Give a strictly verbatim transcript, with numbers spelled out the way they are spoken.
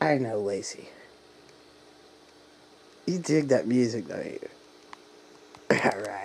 I know, Lacey. You dig that music, don't you? Alright.